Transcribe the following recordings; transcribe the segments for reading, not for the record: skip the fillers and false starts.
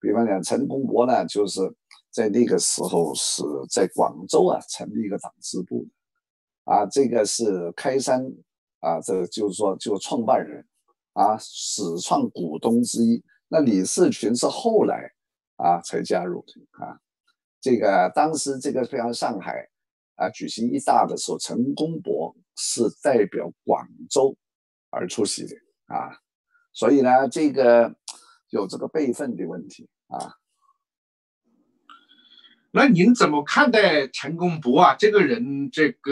比方讲，陈公博呢，就是在那个时候是在广州啊成立一个党支部的啊，这个是开山啊，这个就是说就创办人啊，始创股东之一。那李士群是后来啊才加入的啊。这个当时这个非常上海啊举行一大的时候，陈公博是代表广州而出席的啊，所以呢，这个有这个辈分的问题啊。 那您怎么看待陈公博啊？这个人，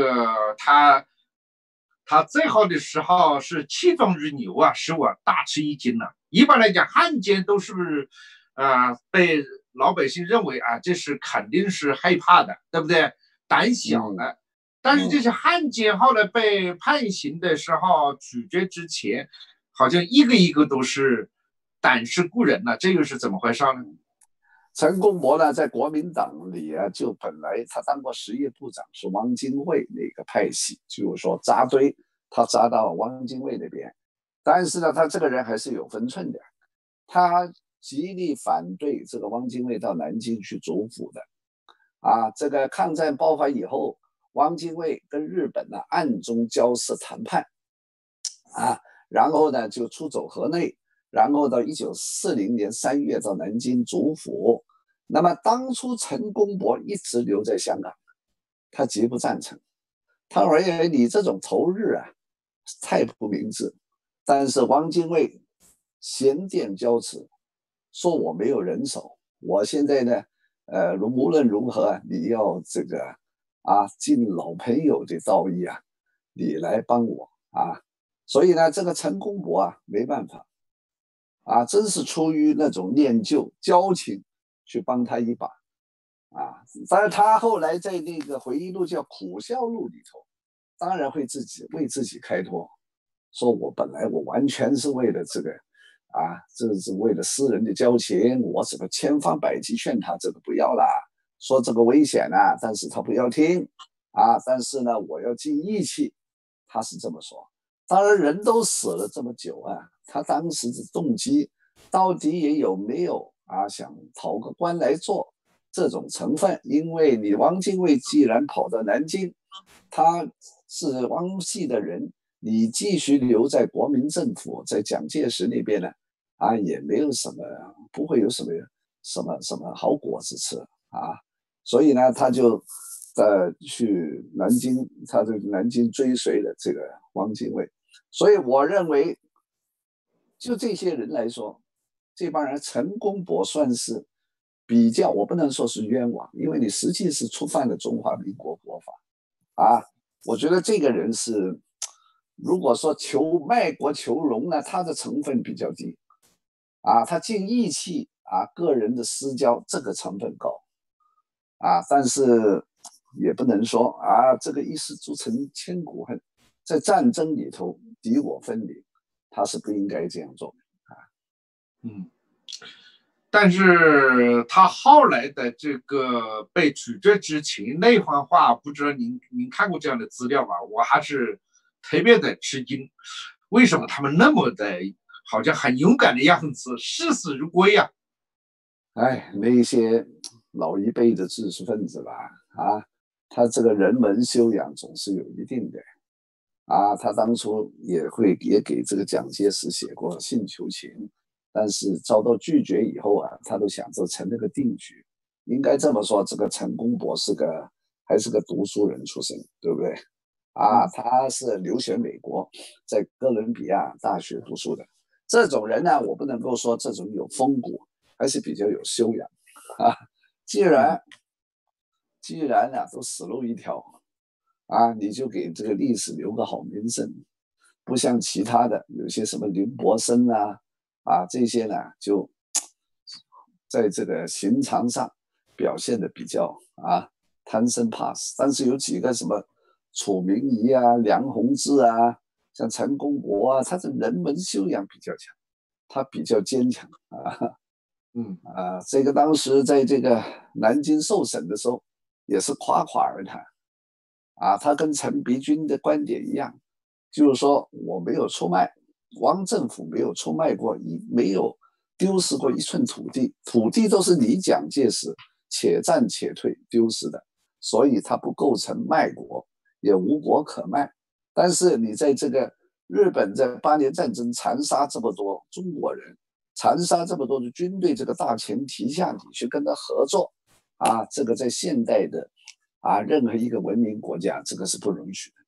他最好的时候是气壮如牛啊，使我大吃一惊了。一般来讲，汉奸都是被老百姓认为啊，这是肯定是害怕的，对不对？胆小的。但是这些汉奸后来被判刑的时候，处决之前，好像一个一个都是胆识过人了，这又是怎么回事呢？ 陈公博呢，在国民党里啊，就本来他当过实业部长，是汪精卫那个派系，就是说扎堆，他扎到汪精卫那边。但是呢，他这个人还是有分寸的，他极力反对这个汪精卫到南京去主府的。啊，这个抗战爆发以后，汪精卫跟日本呢暗中交涉谈判，啊，然后呢就出走河内，然后到1940年3月到南京主府。那么当初陈公博一直留在香港，他极不赞成，他认为你这种投日啊太不明智。但是汪精卫衔电交持，说我没有人手，我现在呢，无论如何你要这个啊尽老朋友的道义啊，你来帮我啊。所以呢，这个陈公博啊没办法啊，真是出于那种念旧交情去帮他一把啊。当然，他后来在那个回忆录叫《苦笑录》里头，当然会为自己开脱，说我本来我完全是为了这个啊，这是为了私人的交情，我怎么千方百计劝他这个不要啦，说这个危险啊，但是他不要听啊。但是呢，我要尽义气，他是这么说。当然，人都死了这么久啊，他当时的动机到底也有没有啊想讨个官来做这种成分？因为你汪精卫既然跑到南京，他是汪系的人，你继续留在国民政府，在蒋介石那边呢，啊也没有什么，不会有什么好果子吃啊。所以呢，他就去南京，他就南京追随了这个汪精卫。所以我认为，就这些人来说，这帮人陈公博算是比较，我不能说是冤枉，因为你实际是触犯了中华民国国法啊。我觉得这个人是，如果说卖国求荣呢，他的成分比较低啊，他尽义气啊，个人的私交这个成分高啊，但是也不能说啊，这个一失足成千古恨，在战争里头敌我分明，他是不应该这样做的啊。 但是他后来的这个被处决之前那番话，不知道您看过这样的资料吧？我还是特别的吃惊，为什么他们那么的好像很勇敢的样子，视死如归呀？ 哎，那些老一辈的知识分子吧，啊，他这个人文修养总是有一定的啊。他当初也给这个蒋介石写过信求情，但是遭到拒绝以后啊，他都想着成了个定局。应该这么说，这个陈公博还是个读书人出身，对不对？啊，他是留学美国，在哥伦比亚大学读书的。这种人呢，我不能够说这种有风骨，还是比较有修养啊。既然都死路一条啊，你就给这个历史留个好名声，不像其他的有些什么林伯生这些呢，就在这个寻常上表现的比较贪生怕死。但是有几个什么楚明仪梁鸿志像陈公博他的人文修养比较强，他比较坚强这个当时在这个南京受审的时候，也是夸夸而谈他跟陈璧君的观点一样，就是说我没有出卖，汪政府没有出卖过，没有丢失过一寸土地，土地都是你蒋介石且战且退丢失的，所以它不构成卖国，也无国可卖。但是你在这个日本在8年战争残杀这么多中国人，残杀这么多的军队，这个大前提下，你去跟他合作啊，这个在现代的任何一个文明国家，这个是不容许的。